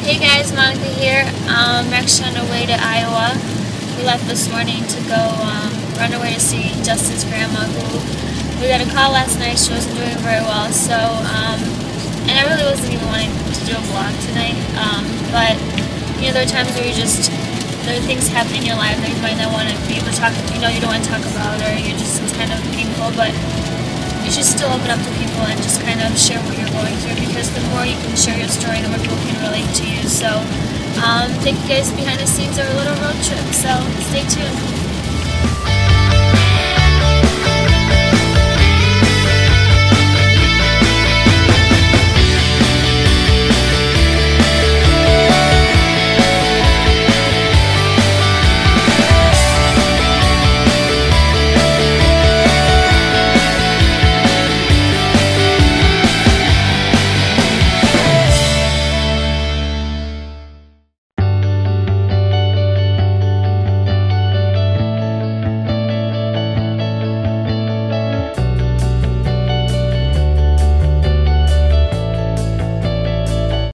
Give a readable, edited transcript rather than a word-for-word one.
Hey guys, Monica here. I'm actually on our way to Iowa. We left this morning to go, we're on our way to see Justin's grandma, who we got a call last night. She wasn't doing very well, so, and I really wasn't even wanting to do a vlog tonight, but, you know, there are times where there are things happening in your life that you might not want to be able to talk, you don't want to talk about, or it's kind of painful, but you should still open up to people and just kind of share what you're going through, because the more you can share your story, the more people can relate to you. So take you guys behind the scenes of a little road trip, so stay tuned.